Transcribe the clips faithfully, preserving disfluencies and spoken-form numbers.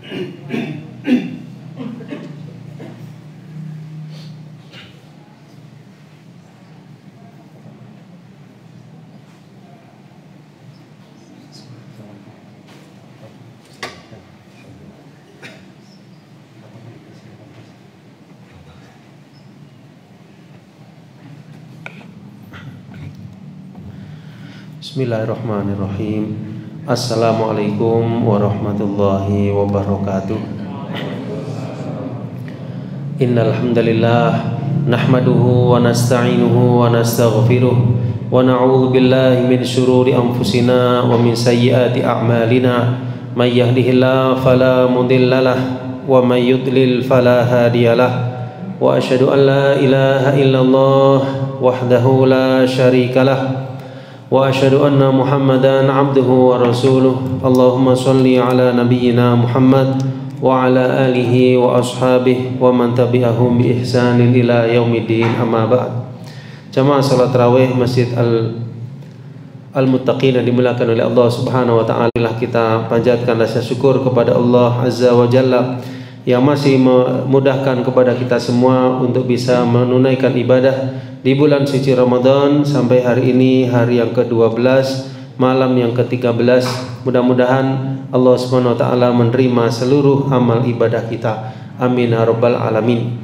Bismillahirrahmanirrahim. Assalamualaikum warahmatullahi wabarakatuh. Innal hamdalillah nahmaduhu wa nasta'inuhu wa nastaghfiruh wa na'udzu billahi min shururi anfusina wa min sayyiati a'malina. May yahdihillahu fala mudhillalah wa may yudlil fala hadiyalah. Wa asyhadu an la ilaha illallah wahdahu la syarikalah wa asyhadu anna Muhammadan abduhu wa rasuluh. Allahumma shalli ala nabiyyina Muhammad wa ala alihi wa ashabihi wa man tabi'ahum bi ihsanin ila yaumiddin, amma ba'd. Jamaah salat tarawih Masjid Al Al-Muttaqin yang dimuliakan oleh Allah Subhanahu wa taala, kita panjatkan rasa syukur kepada Allah Azza wa Jalla yang masih memudahkan kepada kita semua untuk bisa menunaikan ibadah di bulan suci Ramadan sampai hari ini, hari yang ke dua belas, malam yang ke tiga belas. Mudah-mudahan Allah Subhanahu wa taala menerima seluruh amal ibadah kita. Amin ya rabbal alamin.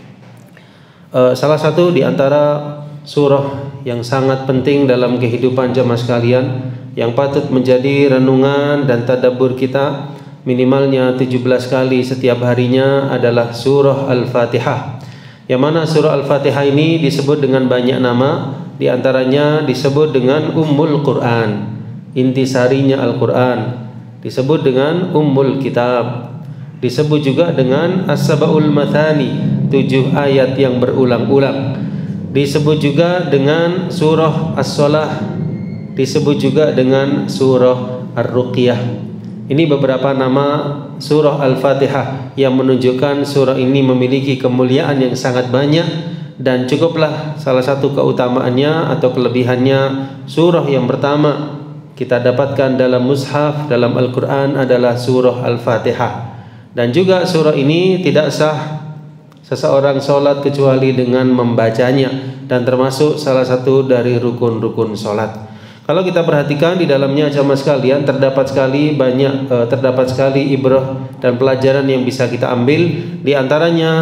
Uh, salah satu di antara surah yang sangat penting dalam kehidupan jamaah sekalian, yang patut menjadi renungan dan tadabbur kita minimalnya tujuh belas kali setiap harinya adalah surah Al-Fatihah. Yang mana surah Al-Fatihah ini disebut dengan banyak nama, di antaranya disebut dengan Ummul Quran, intisarinya Al-Quran, disebut dengan Ummul Kitab, disebut juga dengan As-Sab'ul Mathani, tujuh ayat yang berulang-ulang, disebut juga dengan surah As-Salah, disebut juga dengan surah Ar-Ruqyah. Ini beberapa nama surah Al-Fatihah yang menunjukkan surah ini memiliki kemuliaan yang sangat banyak, dan cukuplah salah satu keutamaannya atau kelebihannya, surah yang pertama kita dapatkan dalam mushaf dalam Al-Quran adalah surah Al-Fatihah. Dan juga surah ini tidak sah seseorang sholat kecuali dengan membacanya, dan termasuk salah satu dari rukun-rukun sholat. Kalau kita perhatikan di dalamnya jamaah sekalian, terdapat sekali banyak eh, terdapat sekali ibrah dan pelajaran yang bisa kita ambil. Di antaranya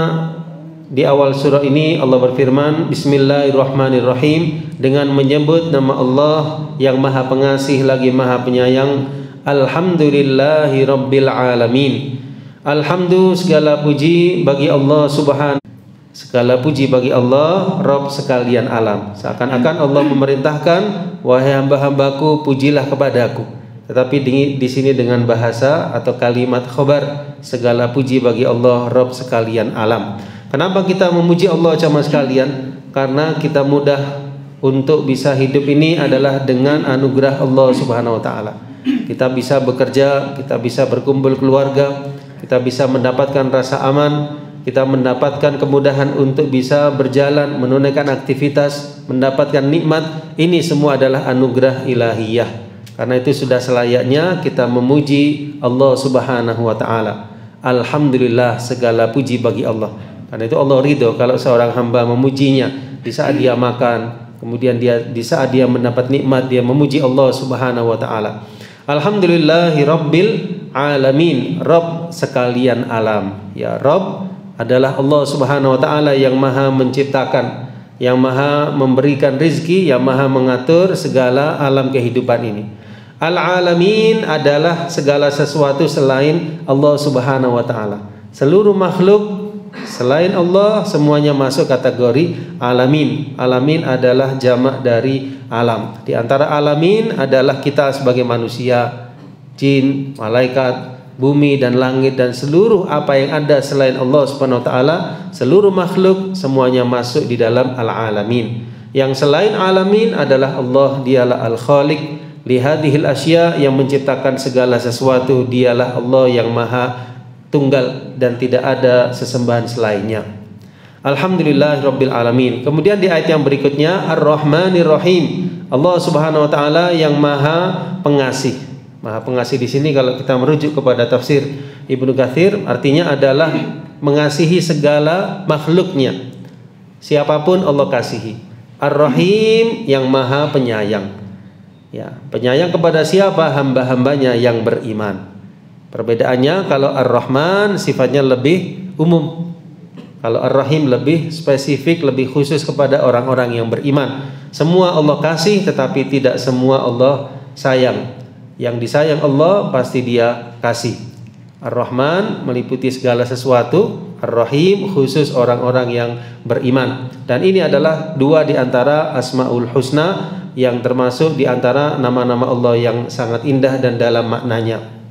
di awal surah ini Allah berfirman, Bismillahirrahmanirrahim, dengan menyebut nama Allah yang Maha Pengasih lagi Maha Penyayang. Alhamdulillahi Rabbil Alamin. Alhamdulillah, segala puji bagi Allah Subhanahu Segala puji bagi Allah, Rabb sekalian alam. Seakan-akan Allah memerintahkan, wahai hamba-hambaku, pujilah kepadaku. Tetapi di, di sini dengan bahasa atau kalimat khobar, segala puji bagi Allah, Rabb sekalian alam. Kenapa kita memuji Allah jamaah sekalian? Karena kita mudah untuk bisa hidup ini adalah dengan anugerah Allah Subhanahu wa taala. Kita bisa bekerja, kita bisa berkumpul keluarga, kita bisa mendapatkan rasa aman, kita mendapatkan kemudahan untuk bisa berjalan, menunaikan aktivitas, mendapatkan nikmat. Ini semua adalah anugerah ilahiyah. Karena itu sudah selayaknya kita memuji Allah Subhanahu wa taala. Alhamdulillah, segala puji bagi Allah. Karena itu Allah ridho kalau seorang hamba memujinya di saat dia makan, kemudian dia di saat dia mendapat nikmat, dia memuji Allah Subhanahu wa taala. Alhamdulillahi Rabbil Alamin, Rabb sekalian alam. Ya Rabb adalah Allah Subhanahu wa taala yang Maha menciptakan, yang Maha memberikan rizki, yang Maha mengatur segala alam kehidupan ini. Al-Alamin adalah segala sesuatu selain Allah Subhanahu wa taala. Seluruh makhluk selain Allah semuanya masuk kategori alamin. Alamin adalah jamak dari alam. Di antara alamin adalah kita sebagai manusia, jin, malaikat, bumi dan langit, dan seluruh apa yang ada selain Allah Subhanahu wa taala, seluruh makhluk semuanya masuk di dalam al-alamin. Yang selain alamin adalah Allah, dialah al-khaliq li hadhil asya, yang menciptakan segala sesuatu. Dialah Allah yang maha tunggal dan tidak ada sesembahan selainnya. Alhamdulillahirabbil alamin. Kemudian di ayat yang berikutnya, Ar-Rahmanir Rahim, Allah Subhanahu wa taala yang maha pengasih. Maha Pengasih di sini kalau kita merujuk kepada tafsir Ibnu Katsir artinya adalah mengasihi segala makhluknya. Siapapun Allah kasihi. Ar-Rahim yang Maha Penyayang. Ya, penyayang kepada siapa? Hamba-hambanya yang beriman. Perbedaannya kalau Ar-Rahman sifatnya lebih umum. Kalau Ar-Rahim lebih spesifik, lebih khusus kepada orang-orang yang beriman. Semua Allah kasih tetapi tidak semua Allah sayang. Yang disayang Allah pasti Dia kasih. Ar-Rahman meliputi segala sesuatu, Ar-Rahim khusus orang-orang yang beriman. Dan ini adalah dua di antara Asmaul Husna yang termasuk di antara nama-nama Allah yang sangat indah dan dalam maknanya.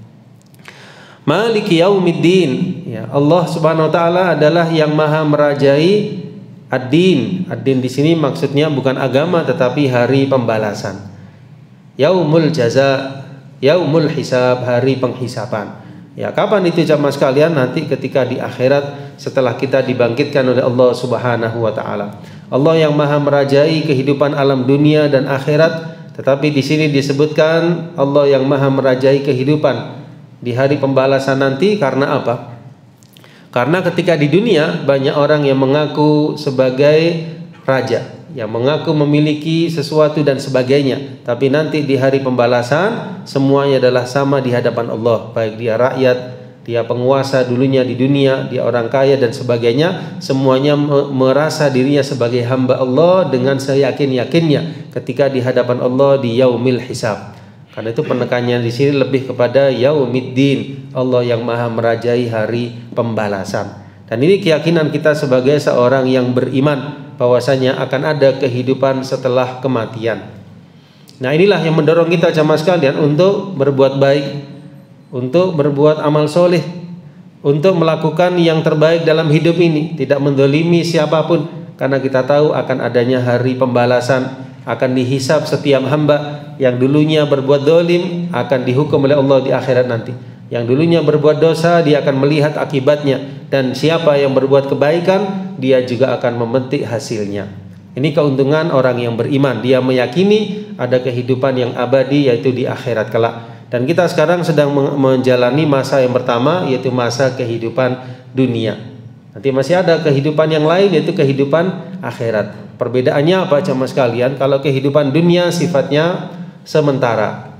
Maliki Yaumiddin, ya, Allah Subhanahu wa taala adalah yang Maha merajai ad-din. Ad-din di sini maksudnya bukan agama tetapi hari pembalasan. Yaumul jaza, yaumul hisab, hari penghisaban. Ya, kapan itu jamaah sekalian? Nanti ketika di akhirat setelah kita dibangkitkan oleh Allah Subhanahu wa taala. Allah yang Maha merajai kehidupan alam dunia dan akhirat, tetapi di sini disebutkan Allah yang Maha merajai kehidupan di hari pembalasan nanti karena apa? Karena ketika di dunia banyak orang yang mengaku sebagai raja, yang mengaku memiliki sesuatu dan sebagainya, tapi nanti di hari pembalasan semuanya adalah sama di hadapan Allah, baik dia rakyat, dia penguasa dulunya di dunia, dia orang kaya dan sebagainya, semuanya merasa dirinya sebagai hamba Allah dengan seyakin-yakinnya ketika di hadapan Allah di yaumil hisab. Karena itu penekannya di sini lebih kepada yaumiddin, Allah yang Maha merajai hari pembalasan. Dan ini keyakinan kita sebagai seorang yang beriman bahwasanya akan ada kehidupan setelah kematian. Nah, inilah yang mendorong kita jamaah sekalian untuk berbuat baik, untuk berbuat amal soleh, untuk melakukan yang terbaik dalam hidup ini, tidak mendolimi siapapun, karena kita tahu akan adanya hari pembalasan. Akan dihisab setiap hamba yang dulunya berbuat dolim akan dihukum oleh Allah di akhirat nanti. Yang dulunya berbuat dosa dia akan melihat akibatnya, dan siapa yang berbuat kebaikan dia juga akan memetik hasilnya. Ini keuntungan orang yang beriman, dia meyakini ada kehidupan yang abadi yaitu di akhirat kelak. Dan kita sekarang sedang menjalani masa yang pertama yaitu masa kehidupan dunia. Nanti masih ada kehidupan yang lain yaitu kehidupan akhirat. Perbedaannya apa jamaah sekalian? Kalau kehidupan dunia sifatnya sementara,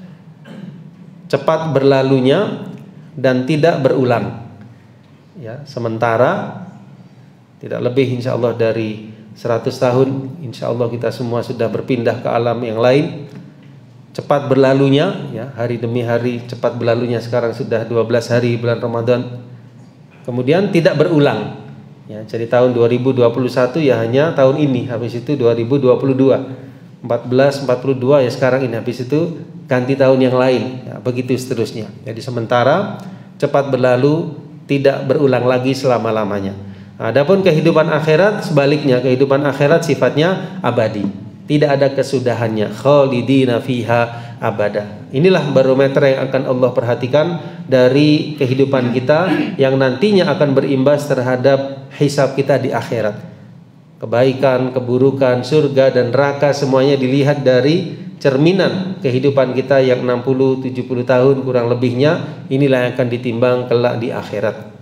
cepat berlalunya dan tidak berulang. Ya, sementara, tidak lebih insya Allah dari seratus tahun. Insya Allah kita semua sudah berpindah ke alam yang lain. Cepat berlalunya, ya, hari demi hari cepat berlalunya. Sekarang sudah dua belas hari bulan Ramadan. Kemudian tidak berulang. Ya, jadi tahun dua ribu dua puluh satu ya hanya tahun ini, habis itu dua ribu dua puluh dua, empat belas empat puluh dua ya sekarang ini, habis itu ganti tahun yang lain, ya, begitu seterusnya. Jadi sementara, cepat berlalu, tidak berulang lagi selama-lamanya. Adapun kehidupan akhirat sebaliknya, kehidupan akhirat sifatnya abadi, tidak ada kesudahannya, khalidina fiha abada. Inilah barometer yang akan Allah perhatikan dari kehidupan kita yang nantinya akan berimbas terhadap hisab kita di akhirat. Kebaikan, keburukan, surga dan neraka semuanya dilihat dari cerminan kehidupan kita yang enam puluh tujuh puluh tahun kurang lebihnya. Inilah yang akan ditimbang kelak di akhirat.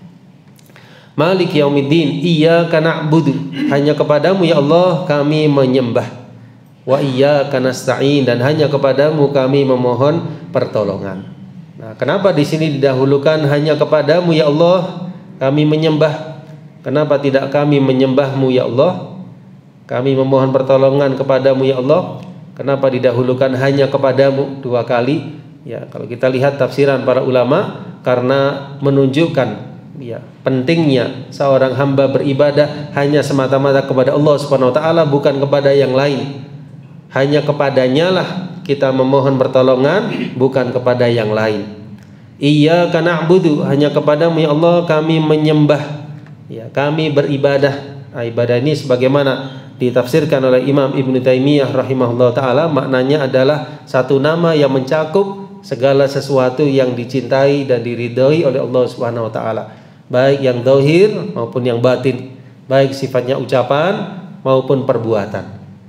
Malik yaumiddin, iyyaka na'budu, hanya kepadamu ya Allah kami menyembah. Wa iyyaka nasta'in, dan hanya kepadamu kami memohon pertolongan. Nah, kenapa di sini didahulukan hanya kepadamu ya Allah kami menyembah? Kenapa tidak kami menyembahmu ya Allah? Kami memohon pertolongan kepadamu ya Allah. Kenapa didahulukan hanya kepadamu dua kali? Ya, kalau kita lihat tafsiran para ulama, karena menunjukkan ya pentingnya seorang hamba beribadah hanya semata-mata kepada Allah Subhanahu wa taala, bukan kepada yang lain. Hanya kepadanya lah kita memohon pertolongan, bukan kepada yang lain. Iyyaka na'budu, hanya kepadamu ya Allah kami menyembah, ya kami beribadah. Nah, ibadah ini sebagaimana ditafsirkan oleh Imam Ibnu Taimiyah rahimahullah ta'ala, maknanya adalah satu nama yang mencakup segala sesuatu yang dicintai dan diridhoi oleh Allah Subhanahu wa ta'ala, baik yang zahir maupun yang batin, baik sifatnya ucapan maupun perbuatan.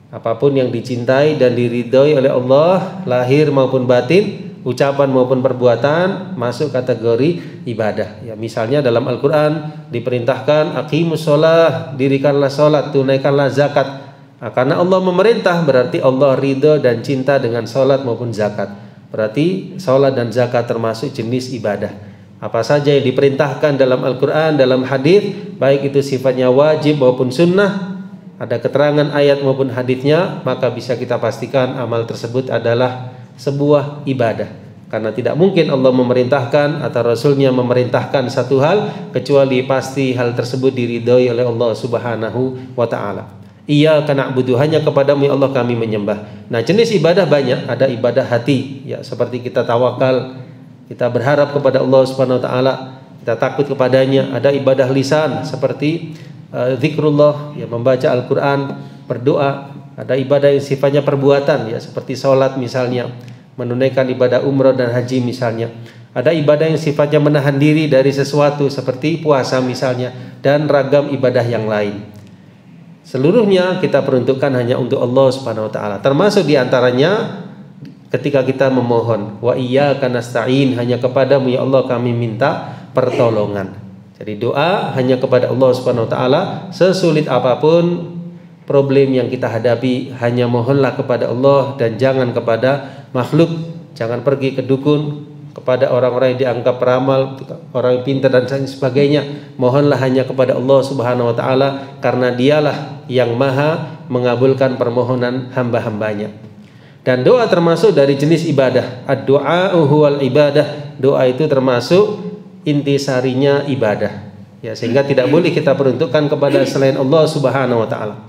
Apapun yang dicintai dan diridhoi oleh Allah, lahir maupun batin, ucapan maupun perbuatan, masuk kategori ibadah. Ya, misalnya dalam Al-Qur'an diperintahkan aqimus shalah, dirikanlah salat, tunaikanlah zakat. Nah, karena Allah memerintah berarti Allah ridho dan cinta dengan salat maupun zakat. Berarti salat dan zakat termasuk jenis ibadah. Apa saja yang diperintahkan dalam Al-Qur'an, dalam hadis, baik itu sifatnya wajib maupun sunnah, ada keterangan ayat maupun hadisnya, maka bisa kita pastikan amal tersebut adalah sebuah ibadah. Karena tidak mungkin Allah memerintahkan atau Rasulnya memerintahkan satu hal kecuali pasti hal tersebut diridhoi oleh Allah Subhanahu wa ta'ala. Iyyaka na'budu, hanya kepadamu ya Allah kami menyembah. Nah, jenis ibadah banyak. Ada ibadah hati, ya seperti kita tawakal, kita berharap kepada Allah Subhanahu wa ta'ala, kita takut kepadanya. Ada ibadah lisan seperti uh, zikrullah, ya membaca Al-Qur'an, berdoa. Ada ibadah yang sifatnya perbuatan, ya seperti sholat misalnya, menunaikan ibadah umrah dan haji misalnya. Ada ibadah yang sifatnya menahan diri dari sesuatu seperti puasa misalnya, dan ragam ibadah yang lain. Seluruhnya kita peruntukkan hanya untuk Allah Subhanahu wa ta'ala. Termasuk diantaranya ketika kita memohon, wa iyyaka nasta'in, hanya kepadamu ya Allah kami minta pertolongan. Jadi doa hanya kepada Allah Subhanahu wa ta'ala. Sesulit apapun problem yang kita hadapi, hanya mohonlah kepada Allah dan jangan kepada makhluk. Jangan pergi ke dukun, kepada orang-orang yang dianggap peramal, orang yang pintar dan sebagainya. Mohonlah hanya kepada Allah Subhanahu wa ta'ala, karena dialah yang maha mengabulkan permohonan hamba-hambanya. Dan doa termasuk dari jenis ibadah. Ad-du'a'u huwal ibadah. Doa itu termasuk intisarinya ibadah, ya, sehingga tidak boleh kita peruntukkan kepada selain Allah Subhanahu wa ta'ala.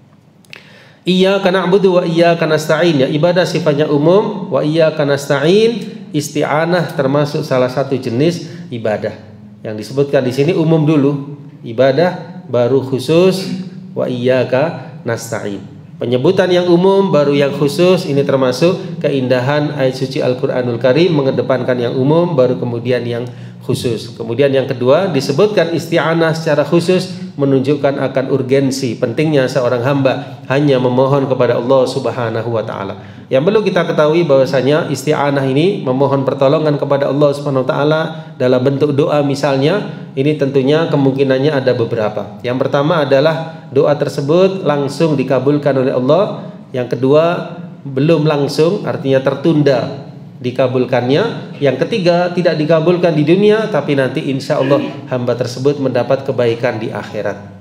Iyyaka na'budu wa iyyaka nasta'in, ya ibadah sifatnya umum. Wa iyyaka nasta'in, isti'anah termasuk salah satu jenis ibadah. Yang disebutkan di sini umum dulu, ibadah, baru khusus wa iyyaka nasta'in. Penyebutan yang umum baru yang khusus, ini termasuk keindahan ayat suci Al-Qur'anul Karim, mengedepankan yang umum baru kemudian yang khusus. Kemudian yang kedua disebutkan isti'anah secara khusus, menunjukkan akan urgensi pentingnya seorang hamba hanya memohon kepada Allah Subhanahu wa ta'ala. Yang perlu kita ketahui bahwasanya isti'anah ini memohon pertolongan kepada Allah Subhanahu wa ta'ala dalam bentuk doa misalnya, ini tentunya kemungkinannya ada beberapa. Yang pertama adalah doa tersebut langsung dikabulkan oleh Allah. Yang kedua belum langsung, artinya tertunda dikabulkannya. Yang ketiga tidak dikabulkan di dunia, tapi nanti insya Allah hamba tersebut mendapat kebaikan di akhirat.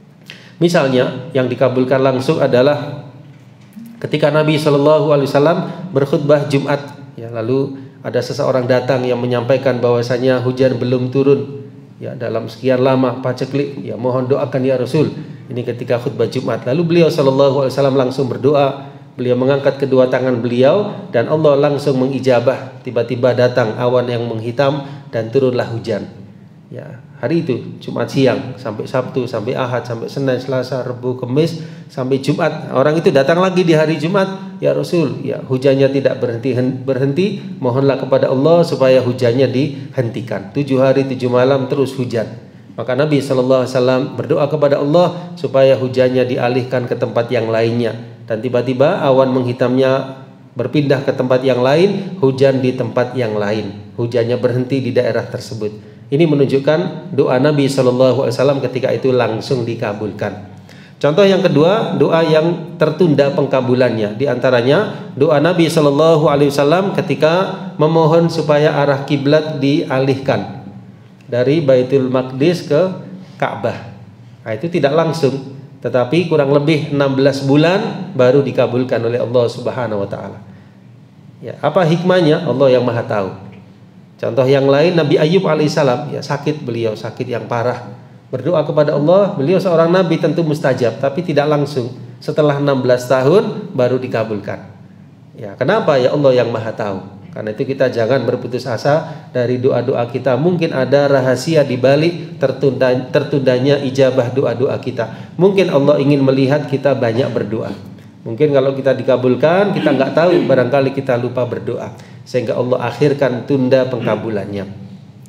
Misalnya yang dikabulkan langsung adalah ketika Nabi Shallallahu Alaihi Wasallam berkhutbah Jumat, ya, lalu ada seseorang datang yang menyampaikan bahwasanya hujan belum turun, ya, dalam sekian lama paceklik, ya, mohon doakan ya Rasul. Ini ketika khutbah Jumat. Lalu beliau Shallallahu Alaihi Wasallam langsung berdoa. Beliau mengangkat kedua tangan beliau dan Allah langsung mengijabah. Tiba-tiba datang awan yang menghitam dan turunlah hujan. Ya, hari itu Jumat siang sampai Sabtu, sampai Ahad, sampai Senin, Selasa, Rabu, Kamis, sampai Jumat. Orang itu datang lagi di hari Jumat, ya Rasul, ya hujannya tidak berhenti berhenti. Mohonlah kepada Allah supaya hujannya dihentikan. Tujuh hari tujuh malam terus hujan. Maka Nabi Shallallahu Alaihi Wasallam berdoa kepada Allah supaya hujannya dialihkan ke tempat yang lainnya. Dan tiba-tiba awan menghitamnya berpindah ke tempat yang lain, hujan di tempat yang lain. Hujannya berhenti di daerah tersebut. Ini menunjukkan doa Nabi Shallallahu Alaihi Wasallam ketika itu langsung dikabulkan. Contoh yang kedua, doa yang tertunda pengkabulannya. Di antaranya doa Nabi Shallallahu Alaihi Wasallam ketika memohon supaya arah kiblat dialihkan dari Baitul Maqdis ke Ka'bah. Nah, itu tidak langsung, tetapi kurang lebih enam belas bulan baru dikabulkan oleh Allah Subhanahu wa ta'ala. Ya, apa hikmahnya? Allah yang Maha tahu. Contoh yang lain, Nabi Ayyub alaihissalam, ya, sakit beliau, sakit yang parah. Berdoa kepada Allah, beliau seorang nabi tentu mustajab, tapi tidak langsung. Setelah enam belas tahun baru dikabulkan. Ya, kenapa? Ya Allah yang Maha tahu. Karena itu kita jangan berputus asa dari doa-doa kita. Mungkin ada rahasia di balik tertunda, tertundanya ijabah doa-doa kita. Mungkin Allah ingin melihat kita banyak berdoa. Mungkin kalau kita dikabulkan, kita nggak tahu, barangkali kita lupa berdoa, sehingga Allah akhirkan tunda pengkabulannya.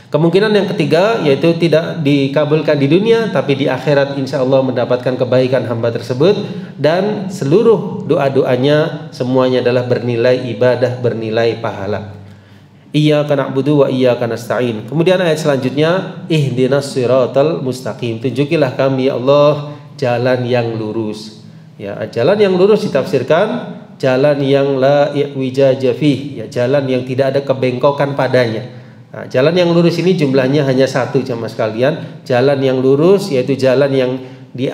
Kemungkinan yang ketiga yaitu tidak dikabulkan di dunia, tapi di akhirat insya Allah mendapatkan kebaikan hamba tersebut, dan seluruh doa-doanya semuanya adalah bernilai ibadah, bernilai pahala. Iyyaka na'budu wa iyyaka nasta'in. Kemudian ayat selanjutnya, ihdinas siratal mustaqim. Tunjukilah kami ya Allah jalan yang lurus. Ya, jalan yang lurus ditafsirkan jalan yang la i'wijaja fih, ya, jalan yang tidak ada kebengkokan padanya. Nah, jalan yang lurus ini jumlahnya hanya satu jamaah sekalian. Jalan yang lurus yaitu jalan yang di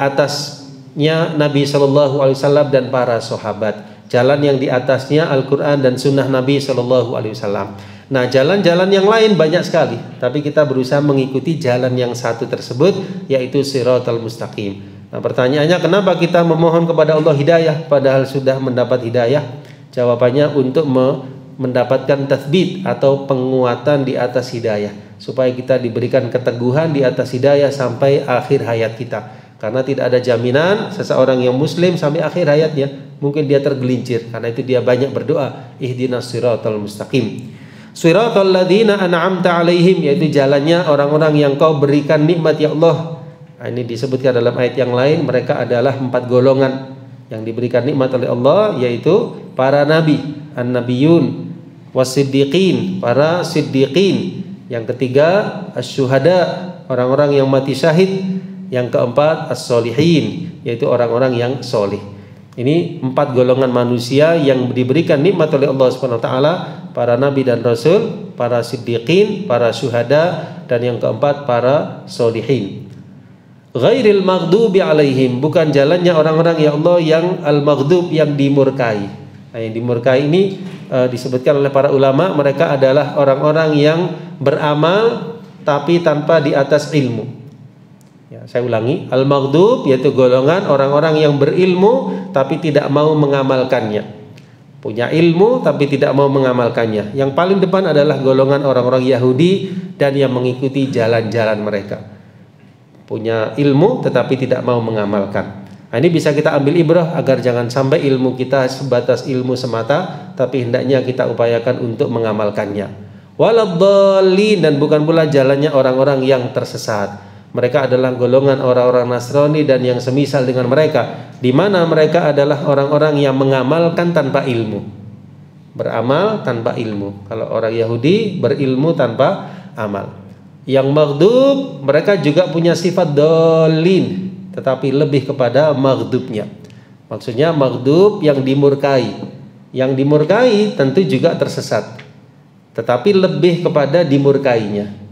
atasnya Nabi Shallallahu Alaihi Wasallam dan para sahabat. Jalan yang di atasnya Al-Quran dan Sunnah Nabi Shallallahu Alaihi Wasallam. Nah, jalan-jalan yang lain banyak sekali, tapi kita berusaha mengikuti jalan yang satu tersebut, yaitu Siratal Mustaqim. Nah, pertanyaannya, kenapa kita memohon kepada Allah hidayah padahal sudah mendapat hidayah? Jawabannya untuk me mendapatkan tathbit atau penguatan di atas hidayah, supaya kita diberikan keteguhan di atas hidayah sampai akhir hayat kita. Karena tidak ada jaminan seseorang yang muslim sampai akhir hayatnya, mungkin dia tergelincir. Karena itu dia banyak berdoa, ihdinas siratal mustaqim, siratal ladzina an'amta alaihim, yaitu jalannya orang-orang yang kau berikan nikmat ya Allah. Nah, ini disebutkan dalam ayat yang lain, mereka adalah empat golongan yang diberikan nikmat oleh Allah, yaitu para nabi, an-nabiyun, wasiddiqin, para siddiqin. Yang ketiga, asy-syuhada, orang-orang yang mati syahid. Yang keempat, as-solihin, yaitu orang-orang yang solih. Ini empat golongan manusia yang diberikan nikmat oleh Allah Subhanahu wa taala, para nabi dan rasul, para siddiqin, para syuhada, dan yang keempat para solihin. Ghairil maghdubi alaihim, bukan jalannya orang-orang ya Allah yang al-maghdub, yang dimurkai. Nah, yang dimurkai ini e, disebutkan oleh para ulama, mereka adalah orang-orang yang beramal tapi tanpa di atas ilmu. Ya, saya ulangi, al-maghdub yaitu golongan orang-orang yang berilmu tapi tidak mau mengamalkannya. Punya ilmu tapi tidak mau mengamalkannya. Yang paling depan adalah golongan orang-orang Yahudi dan yang mengikuti jalan-jalan mereka. Punya ilmu tetapi tidak mau mengamalkan. Nah, ini bisa kita ambil ibrah agar jangan sampai ilmu kita sebatas ilmu semata, tapi hendaknya kita upayakan untuk mengamalkannya. Waladhdallin, dan bukan pula jalannya orang-orang yang tersesat. Mereka adalah golongan orang-orang Nasrani dan yang semisal dengan mereka, di mana mereka adalah orang-orang yang mengamalkan tanpa ilmu, beramal tanpa ilmu. Kalau orang Yahudi berilmu tanpa amal. Yang maghdub, mereka juga punya sifat dhalin, tetapi lebih kepada maghdubnya. Maksudnya maghdub yang dimurkai. Yang dimurkai tentu juga tersesat, tetapi lebih kepada dimurkainya.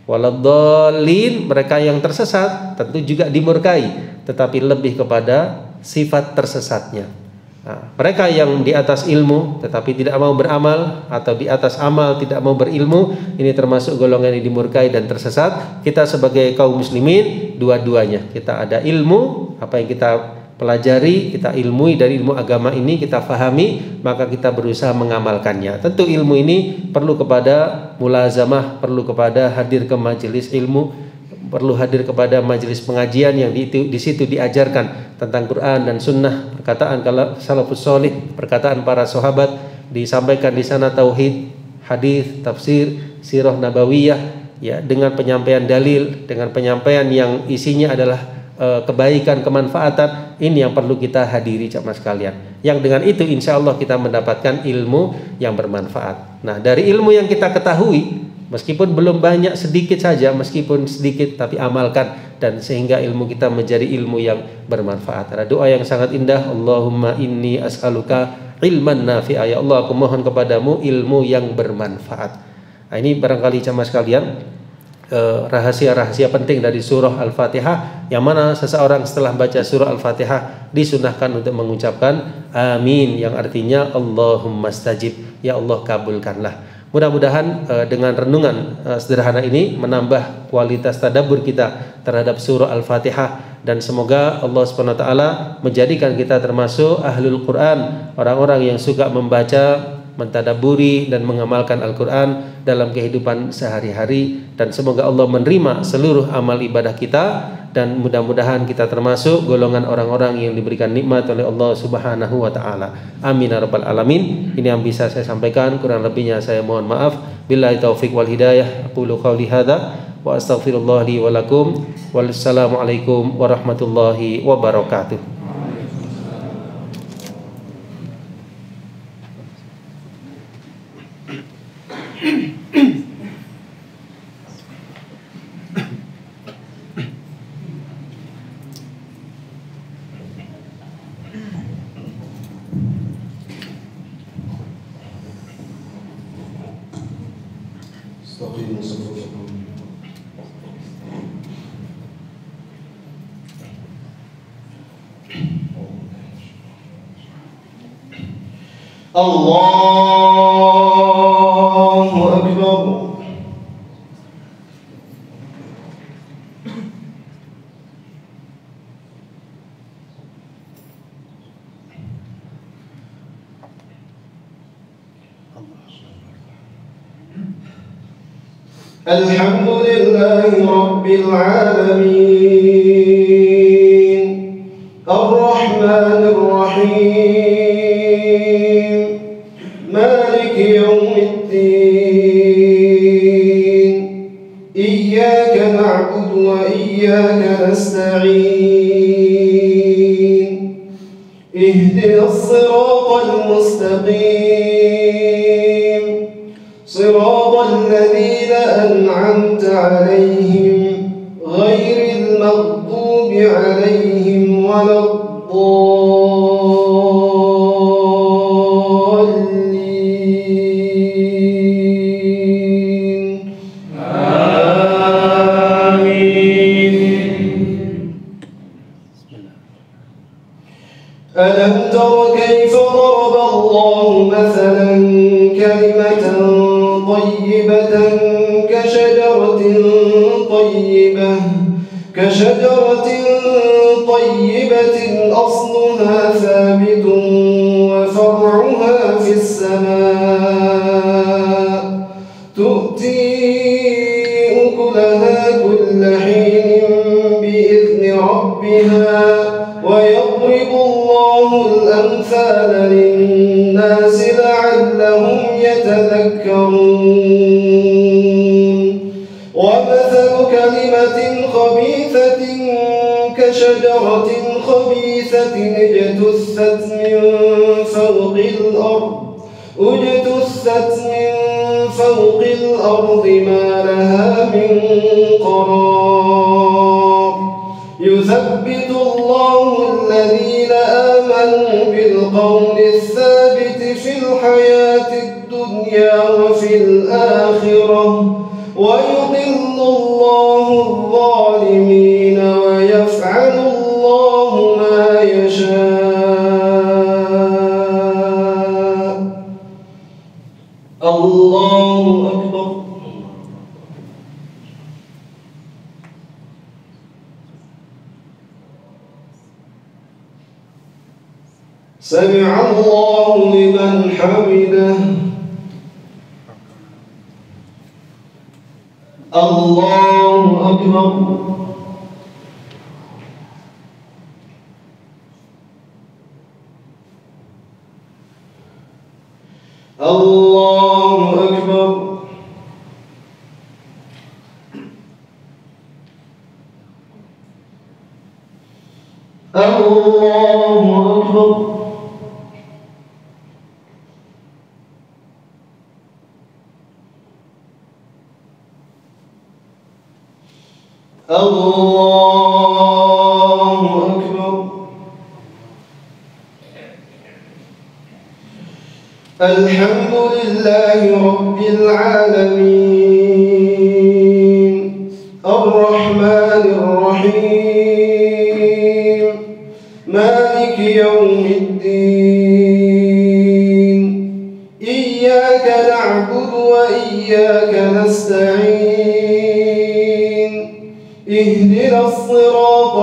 Waladhdallin, mereka yang tersesat tentu juga dimurkai, tetapi lebih kepada sifat tersesatnya. Nah, mereka yang di atas ilmu tetapi tidak mau beramal, atau di atas amal tidak mau berilmu, ini termasuk golongan yang dimurkai dan tersesat. Kita sebagai kaum muslimin dua-duanya, kita ada ilmu, apa yang kita pelajari, kita ilmui dari ilmu agama ini, kita fahami, maka kita berusaha mengamalkannya. Tentu ilmu ini perlu kepada mulazamah, perlu kepada hadir ke majelis ilmu, perlu hadir kepada majelis pengajian yang di, di situ diajarkan tentang Quran dan Sunnah, perkataan kalau salafus solih, perkataan para sahabat, disampaikan di sana tauhid, hadis, tafsir, sirah nabawiyah, ya, dengan penyampaian dalil, dengan penyampaian yang isinya adalah e, kebaikan, kemanfaatan. Ini yang perlu kita hadiri jamaah sekalian. Yang dengan itu insya Allah kita mendapatkan ilmu yang bermanfaat. Nah, dari ilmu yang kita ketahui, meskipun belum banyak, sedikit saja, meskipun sedikit, tapi amalkan, dan sehingga ilmu kita menjadi ilmu yang bermanfaat. Ada doa yang sangat indah, Allahumma inni as'aluka ilman nafi'a, ya Allah aku mohon kepadamu ilmu yang bermanfaat. Nah, ini barangkali jamaah sekalian rahasia-rahasia penting dari surah Al-Fatihah, yang mana seseorang setelah baca surah Al-Fatihah disunahkan untuk mengucapkan amin, yang artinya Allahumma stajib, ya Allah kabulkanlah. Mudah-mudahan uh, dengan renungan uh, sederhana ini menambah kualitas tadabbur kita terhadap surah Al-Fatihah, dan semoga Allah Subhanahu wa taala menjadikan kita termasuk ahlul Quran, orang-orang yang suka membaca mentadaburi dan mengamalkan Al-Quran dalam kehidupan sehari-hari, dan semoga Allah menerima seluruh amal ibadah kita, dan mudah-mudahan kita termasuk golongan orang-orang yang diberikan nikmat oleh Allah Subhanahu wa taala. Amin ya rabbal alamin. Ini yang bisa saya sampaikan, kurang lebihnya saya mohon maaf. Billahi taufik wal hidayah. Aqulu qouli hadza wa astaghfirullah li wa lakum. Wassalamualaikum warahmatullahi wabarakatuh. Allahu Akbar. Alhamdulillahi Rabbil Alamin, Ar-Rahmanir Rahim, Maliki Yawmiddin, Iyyaka na'budu wa iyyaka nasta'in, Ihdinas siratal mustaqim, Siratal ladzina an'amta 'alaihim ghairil maghdubi 'alaihim waladdallin. Amin. Alam tara kayfa daraba Allahu mathalan kalimatan طيبة كشجرة طيبة كشجرة طيبة أصلها ثابت وفرعها في السماء تؤتي أكلها كل حين بإذن ربها ويضرب الله الأمثال للناس لعلهم يتذكرون. ومثل كلمة خبيثة كشجرة خبيثة اجتثت من فوق الأرض اجتثت من فوق الأرض ما لها من قرار. يثبت الله الذين آمنوا بالقول الثابت في الحياة الدنيا وفي الآخرة ويضل الله الظالمين ويفعل الله ما يشاء. الله أكبر. سمع الله لمن حمده. الله أكبر. الله أكبر. الله أكبر. الله أكبر. الحمد لله رب العالمين، الرحمن الرحيم، مالك يوم الدين، إياك نعبد وإياك نستعين، اهدنا الصراط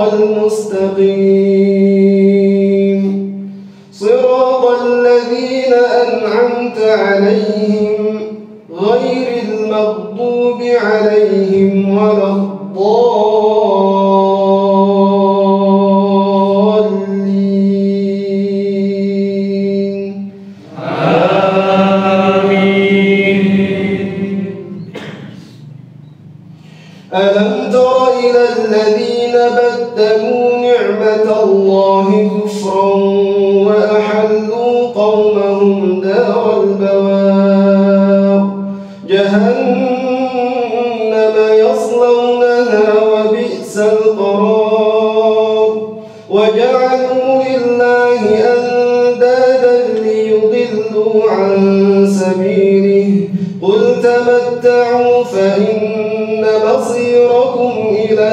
المستقيم، صراط الذين أنعمت عليهم غير المغضوب عليهم ولا الضالين آمين. ألم تر إلى الذين بدلوا نعمة الله كفرا وأحلوا قومهم دار البوار جهنم يصلونها وبئس القرار وجعلوا لله أندادا ليضلوا عن سبيله قل تمتعوا فإن مصيركم إلى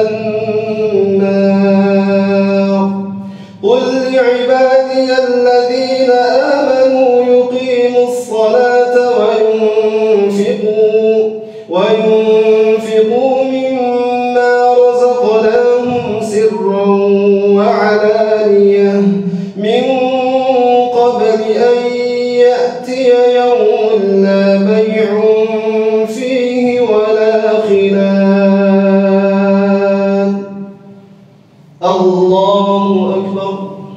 النار قل لعبادي الذين آمنوا يقيموا الصلاة وينفقوا وينفقوا مما رزقناهم سرا وعلانية من قبل أن يأتي يوم لا بيع فيه ولا خلال. الله أكبر.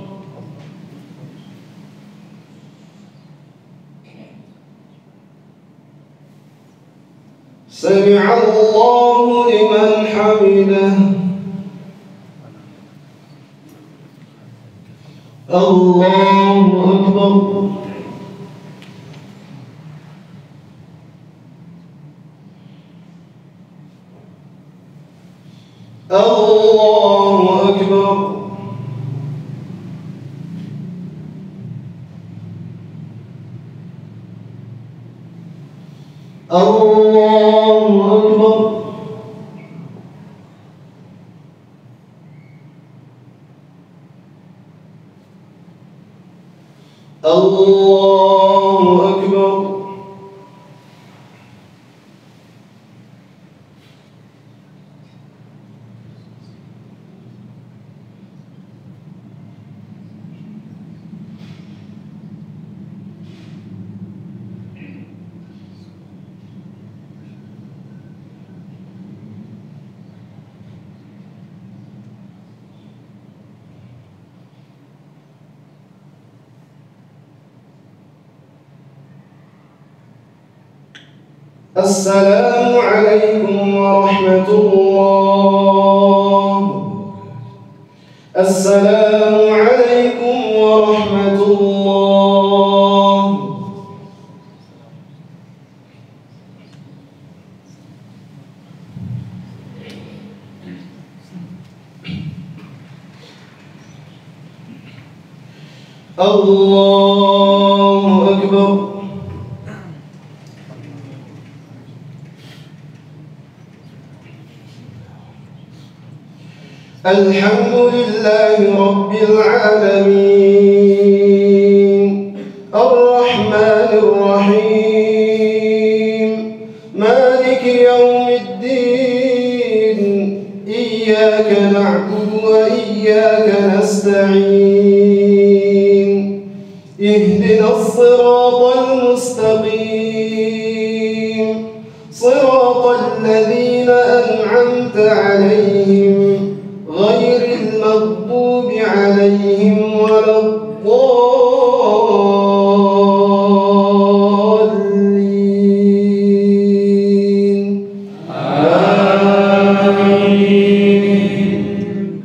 سمع الله لمن حمده. الله أكبر. الله أكبر. الله أكبر. الله أكبر. السلام عليكم ورحمة الله. السلام عليكم ورحمة الله. الله أكبر. الحمد لله رب العالمين الرحمن الرحيم مالك يوم الدين إياك نعبد وإياك نستعين اهدنا الصراط المستقيم صراط الذين أنعمت عليهم غير المغضوب عليهم ولا الضالين آمين.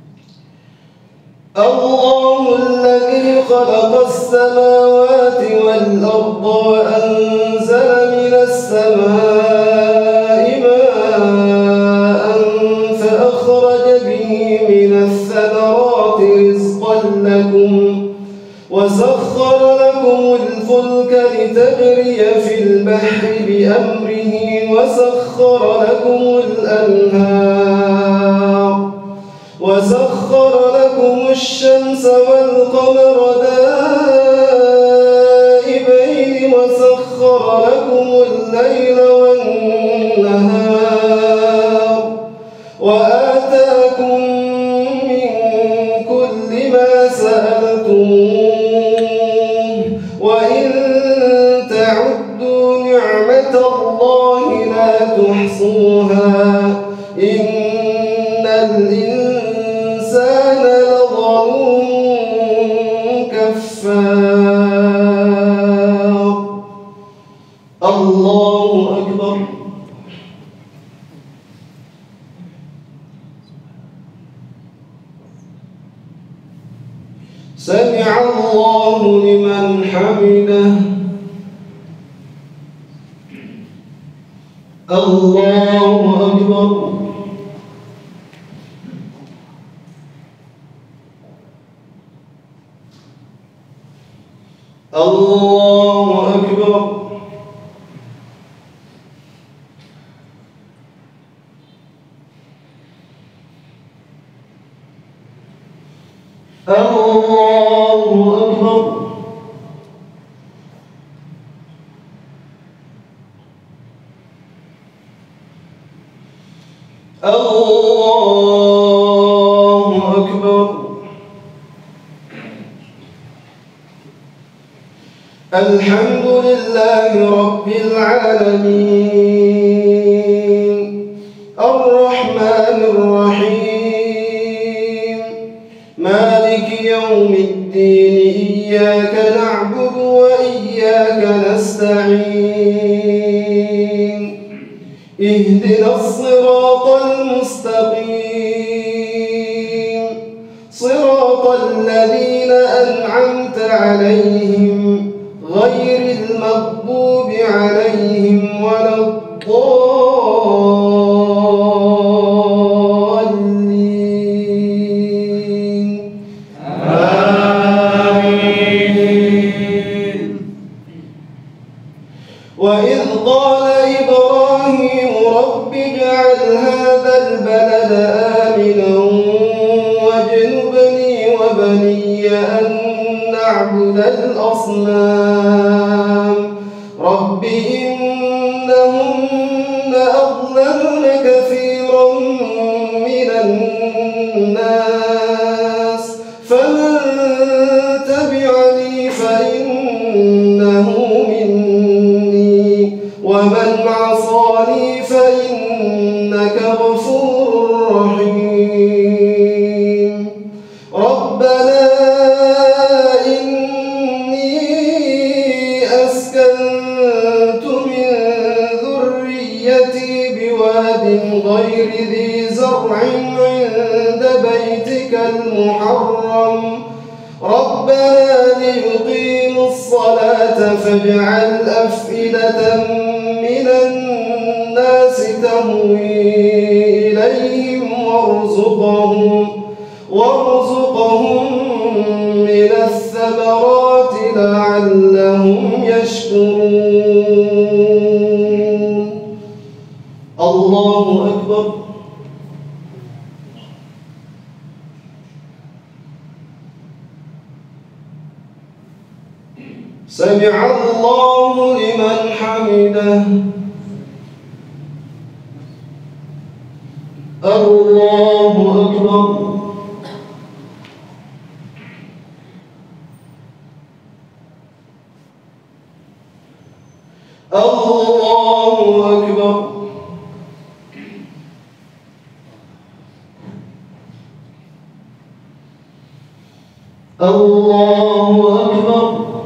الله الذي خلق السماوات والأرض وأنزل من السماء ماء فأخرج به من الثمرات رزقا لكم وسخر لكم الفلك لتجري في البحر بأمره وسخر لكم الأنهار وسخر لكم الشمس والقمر دائبين وسخر لكم الليل والنهار وآتاكم من كل ما سألتموه وإن الله لا تحصوها إن الإنسان لظلوم كفار. الله أكبر. سمع الله لمن حمده. الله أكبر. الله أكبر. الله أكبر. الله أكبر. الحمد لله رب العالمين الرحمن الرحيم مالك يوم الدين إياك نعبد وإياك نستعين اهدنا الصراط المستقيم صراط الذين أنعمت عليهم غير المغضوب عليهم ولا الضالين. آمين. وإذ قال إبراهيم رب اجعل هذا البلد آمنا واجنبني وبني أن نعبد الأصنام رب إنهن أضللن كثيرا من الناس فمن تبعني فإنه مني ومن عصاني فإنك غفور رحيم. ربنا غير ذي زرع عند بيتك المحرم ربنا ليقيموا الصلاة فاجعل أفئدة من الناس تهوي إليهم وارزقهم وارزقهم من الثمرات لعلهم يشكرون. الله أكبر. سمع الله لمن حمده. الله أكبر. الله أكبر. الله أكبر.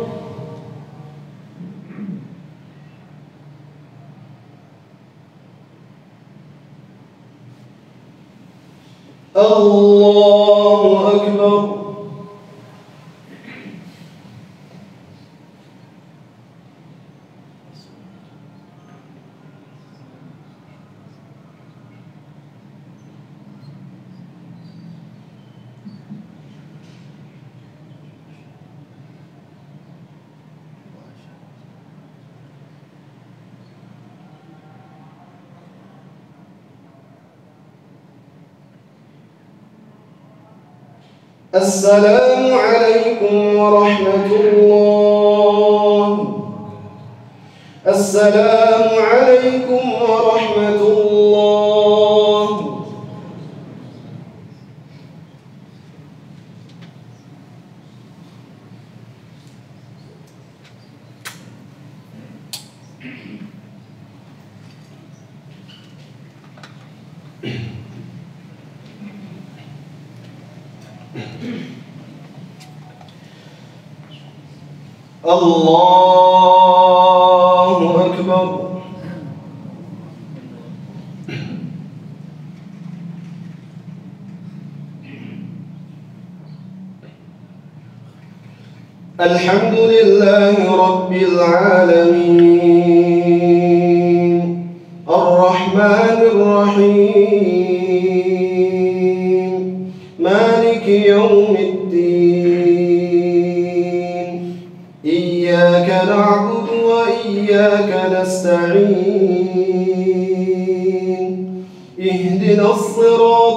الله أكبر. السلام عليكم ورحمة الله. السلام عليكم ورحمة الله. الله أكبر. الحمد لله رب العالمين الرحمن الرحيم مالك يوم الدين إياك نعبد وإياك نستعين اهدنا الصراط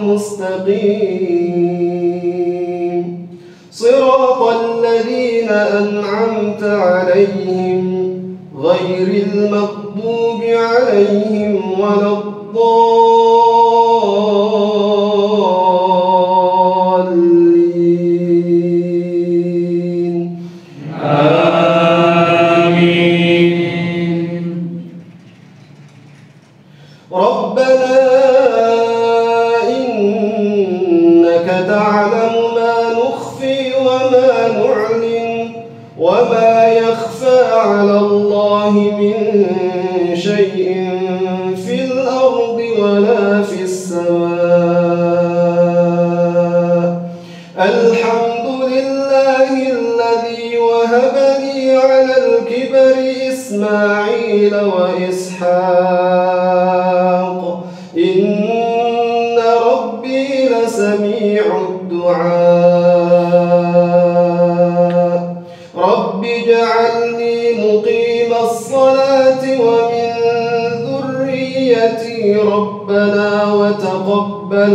المستقيم صراط الذين أنعمت عليهم غير المغضوب عليهم ولا الضالين آمين. ربنا إنك تعلم ما نخفي وما نعلن وما يخفى على الله من شيء في الأرض ولا في السماء. الحمد لله الذي وهب لي على الكبر إسماعيل وإسحاق إن ربي لسميع الدعاء. رب اجعلني مقيم الصلاة ومن ذريتي ربنا وتقبل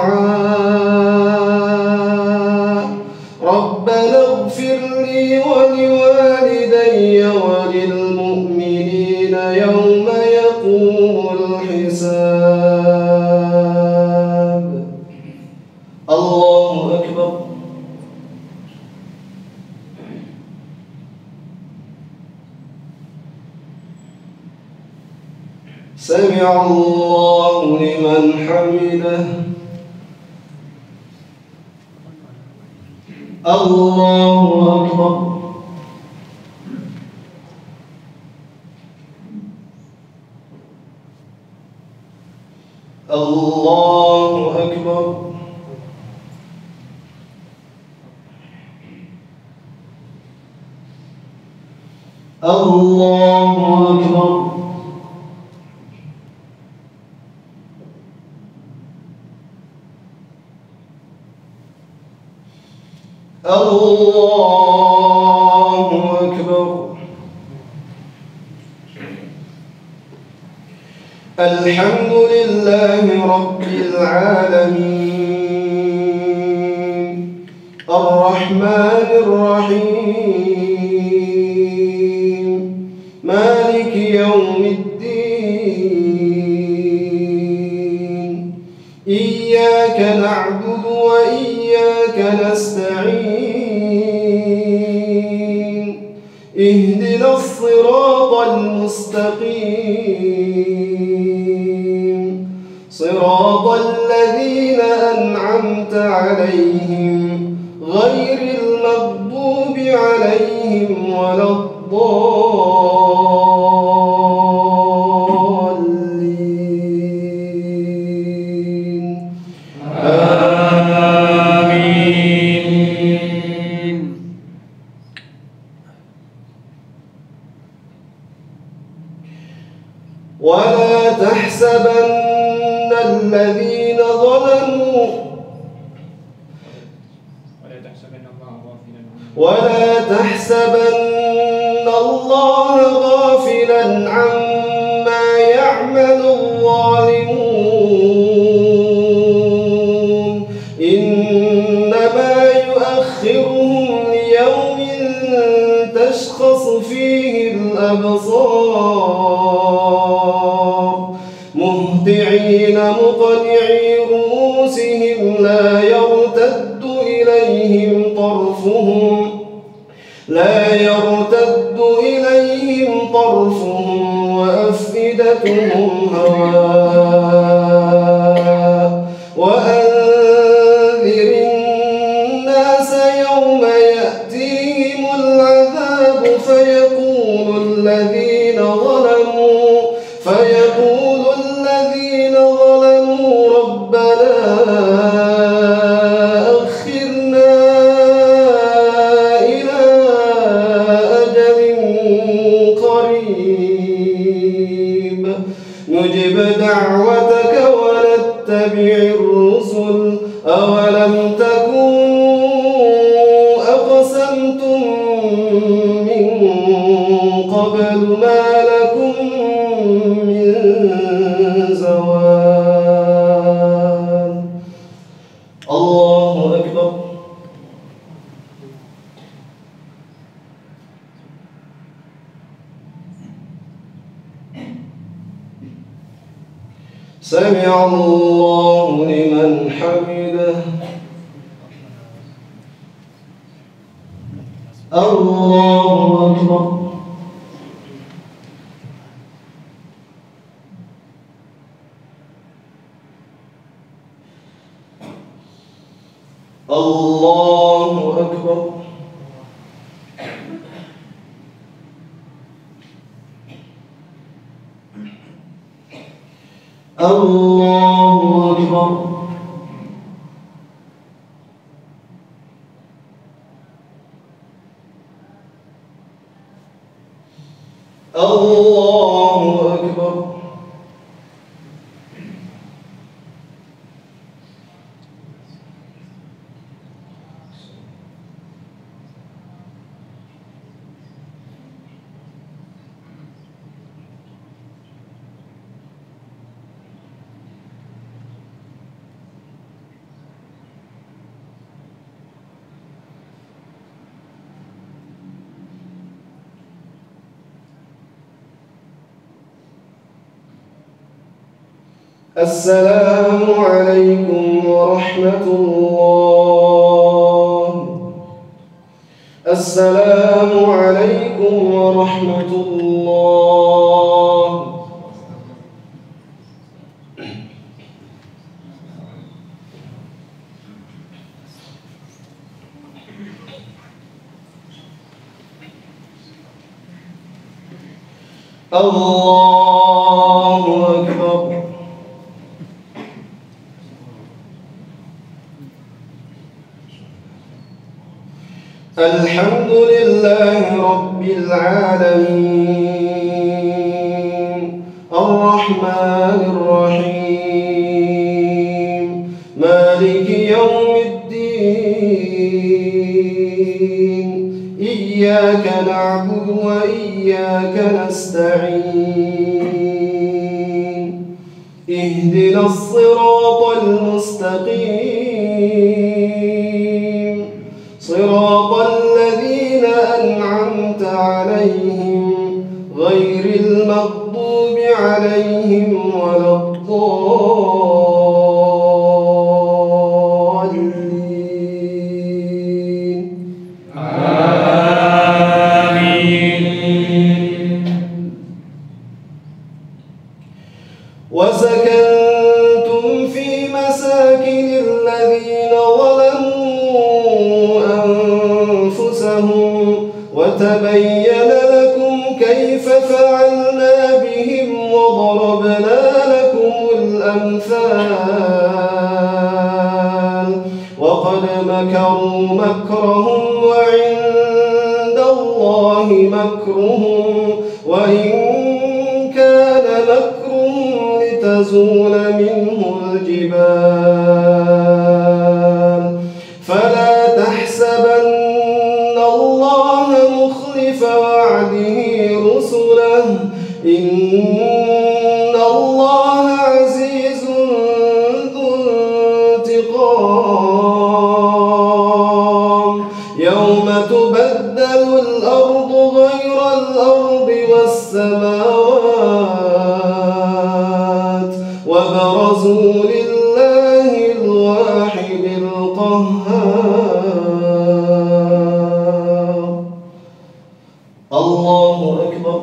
دعاء. ربنا اغفر لي ولوالدي وللمؤمنين يوم يقوم الحساب. الله أكبر. سمع الله لمن حمده. الله أكبر. الله أكبر. الله أكبر. الله أكبر. الحمد لله رب العالمين الرحمن الرحيم مالك يوم الدين إياك نعبد وإياك نستعين اهدنا الصراط المستقيم صراط الذين أنعمت عليهم غير المغضوب عليهم ولا الضالين آمين. ولا تحسبن الذين ظلموا ولا تحسبن الله غافلا عما يعمل الظالمون إنما يؤخرهم ليوم تشخص فيه الأبصار مهطعين مقنعي رؤوسهم لا يرتد إليهم طرفهم لا يرتد إليهم طرفهم وأفئدتهم هواء وأنذر الناس يوم يأتيهم العذاب فيقول الذين ظلموا ربنا أخرنا إلى أجل قريب نجب دعوتك ونتبع الرسل أولم تكونوا أقسمتم من قبل ما لكم من زوال. الله أكبر. سمع الله لمن حمده. الله أكبر. الله أكبر. الله أكبر. الله أكبر. السلام عليكم ورحمة الله. السلام عليكم ورحمة الله. الله أكبر. الحمد لله رب العالمين الرحمن الرحيم مالك يوم الدين إياك نعبد وإياك نستعين اهدنا الصراط المستقيم صراط الذين أنعمت عليهم غير المغضوب عليهم ولا الضالين. آمين. وسكنتم في مساكن الذين ظلموا أنفسهم وتبين لكم كيف فعلنا بهم وضربنا لكم الأمثال وقد مكروا مكرهم وعند الله مكرهم وإن كان مكرهم لتزول منه الجبال فلا تحسبن الله مخلف وعده رسله إن الله عزيز ذو انتقام يوم تبدل الأرض غير الأرض والسماوات وبرزوا لله الواحد القهار. الله أكبر.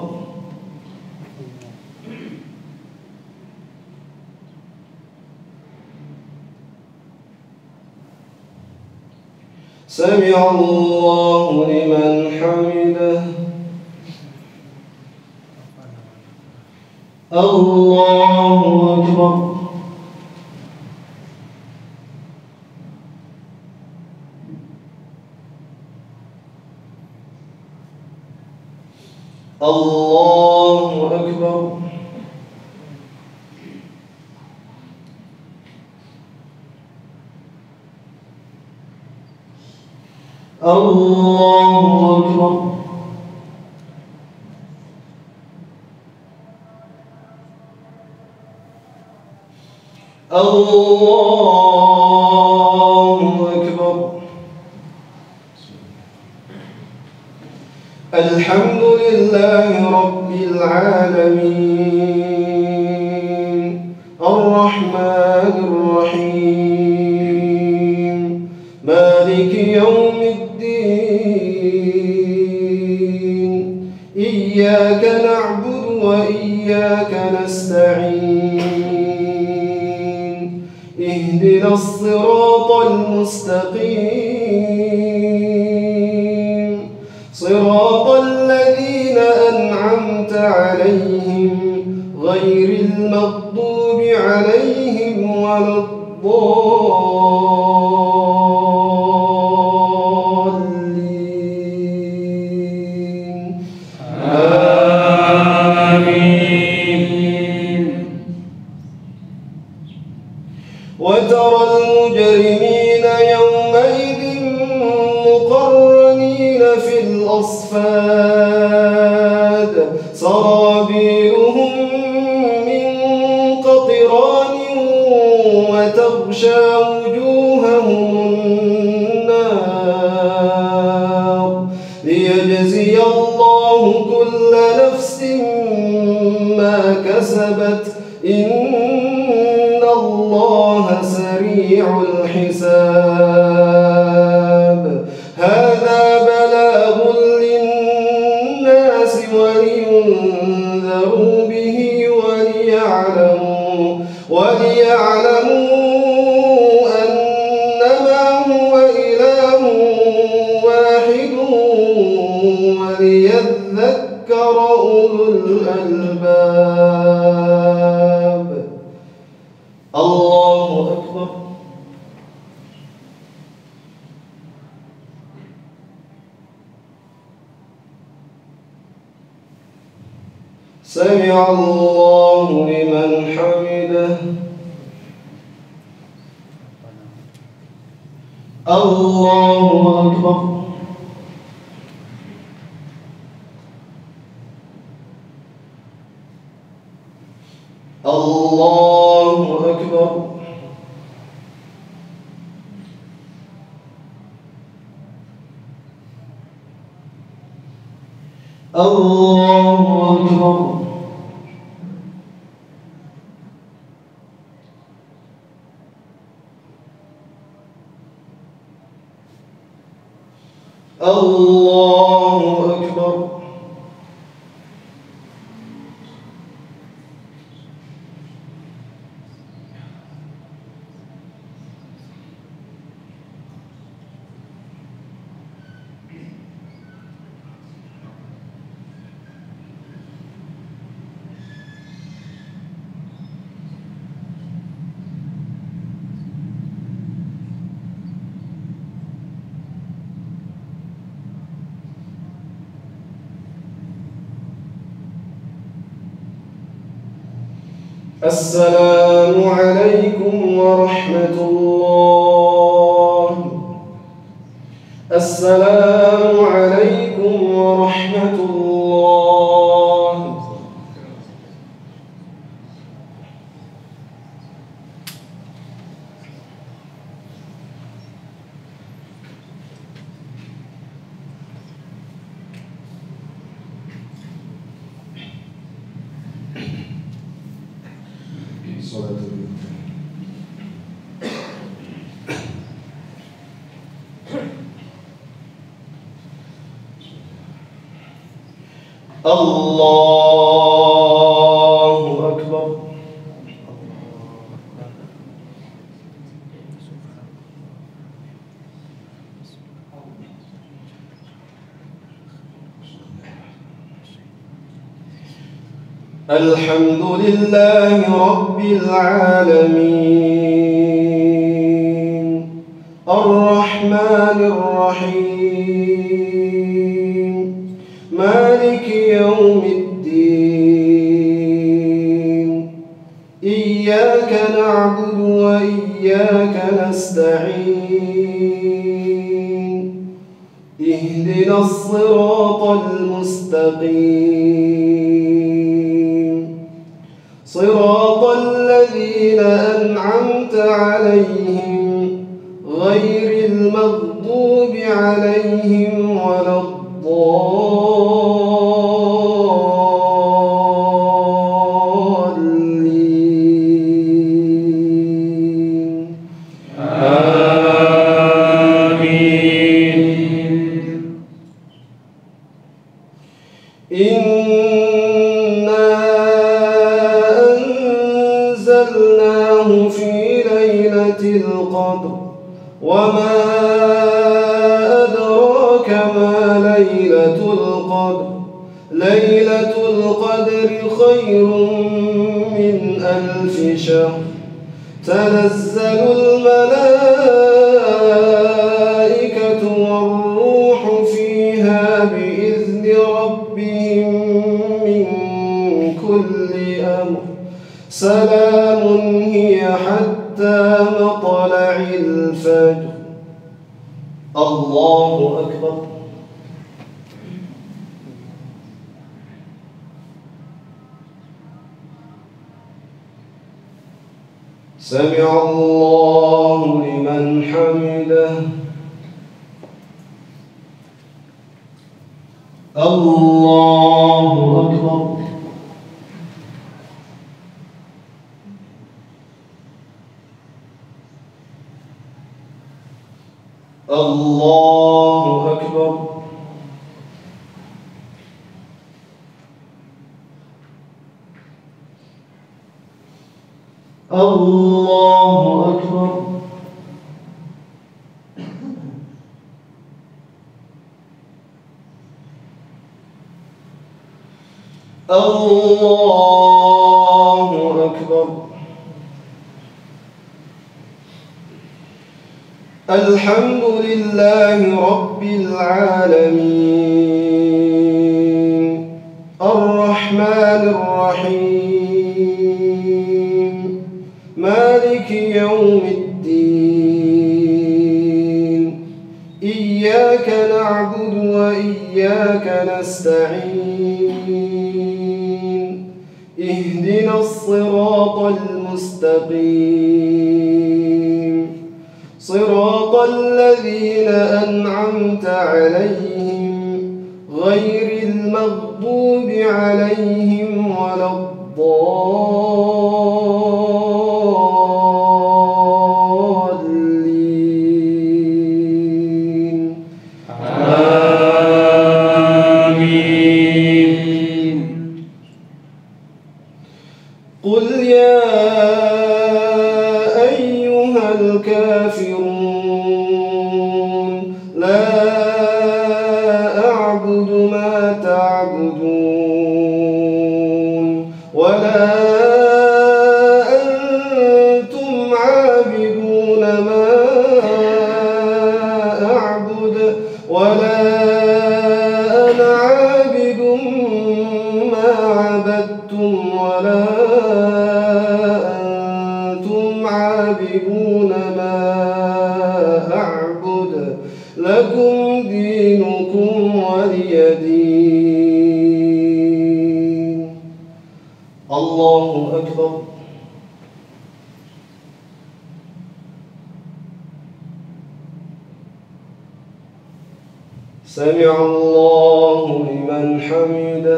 سمع الله لمن حمده. الله أكبر. الله أكبر. الله أكبر. الله أكبر. الحمد لله رب العالمين الرحمن الرحيم مالك يوم الدين إياك نعبد وإياك نستعين اهدنا الصراط المستقيم صراط الذين أنعمت عليهم غير المغضوب عليهم ولا الضالين آمين. وترى المجرمين يومئذ مقرنين في الأصفاد سرابيلهم من قطران وتغشى وجوههم النار ليجزي الله كل نفس ما كسبت إن الله سريع الحساب. هذا بلاغ للناس ولينذروا به وليعلموا وليعلموا أنما هو إله واحد وليذكر أولو الألباب. الله أكبر. سمع الله لمن حمده. الله أكبر. الله أكبر. الله أكبر. الله أكبر. السلام عليكم ورحمة الله. السلام عليكم ورحمة الله. الله أكبر. الحمد لله رب العالمين الرحمن الرحيم مالك يوم الدين إياك نعبد وإياك نستعين اهدنا الصراط المستقيم صراط الذين أنعمت عليهم غير المغضوب عليهم ولا الضالين آمين. إنا أنزلناه في ليلة القدر وما أدراك ما ليلة القدر ليلة القدر خير من ألف شهر تنزل الملائكة والروح فيها بإذن ربهم من كل أمر سلام هي حتى مطلع الفجر. الله أكبر. سمع الله لمن حمده. الله أكبر. الله أكبر. الله أكبر. الله أكبر. الحمد لله رب العالمين الرحمن الرحيم مالك يوم الدين إياك نعبد وإياك نستعين اهدنا الصراط المستقيم صراط الذين أنعمت عليهم غير المغضوب عليهم ولا الضالين آمين. قل يا أيها الكافرون لا أعبد ما تعبدون ولا أنتم عابدون ما أعبد ولا أنا عابد ما عبدتم ولا أنتم عابدون ما أعبد لكم دينكم ولي دين. الله أكبر. سمع الله لمن حمده.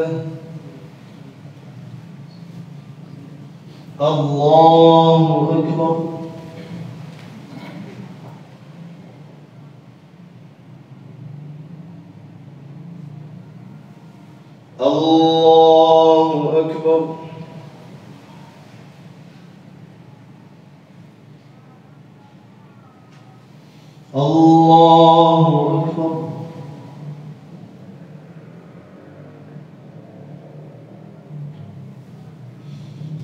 الله أكبر. الله أكبر. الله أكبر.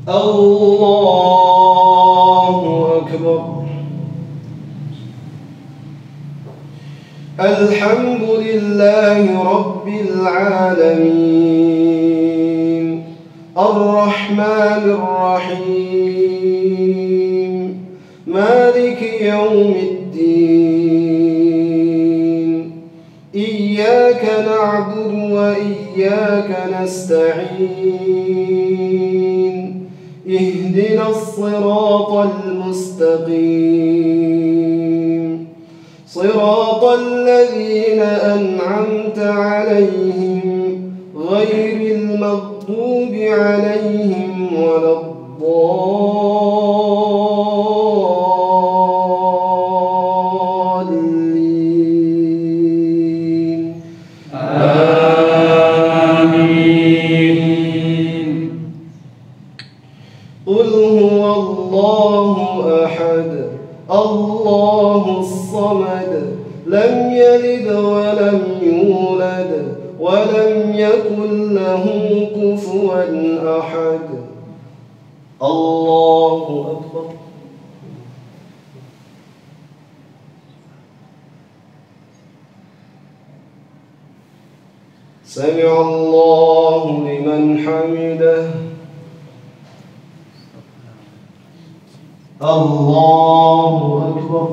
الله أكبر. الحمد لله رب العالمين الرحمن الرحيم مالك يوم الدين إياك نعبد وإياك نستعين اهدنا الصراط المستقيم صراط الذين أنعمت عليهم غير المغضوب عليهم ولا الضالين آمين. قل هو الله أحد الله الصمد لم يلد ولم يولد ولم يكن له كفوا أحد. الله أكبر. سمع الله لمن حمده. الله أكبر.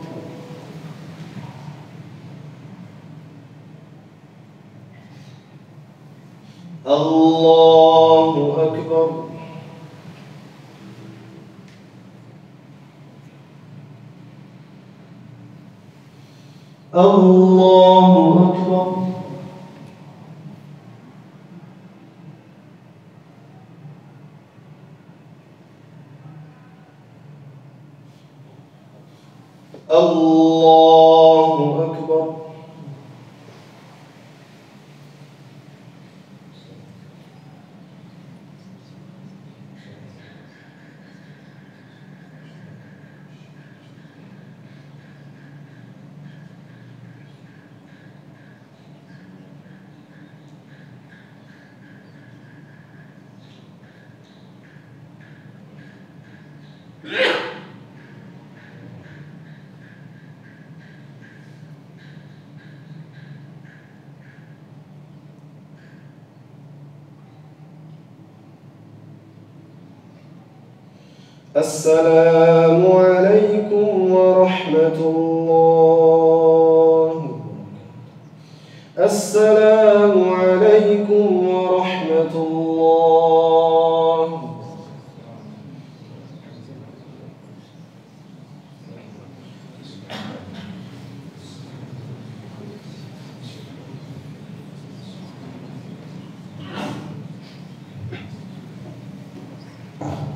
الله أكبر. الله أكبر. الله أكبر. السلام عليكم ورحمة الله. السلام عليكم ورحمة الله. you.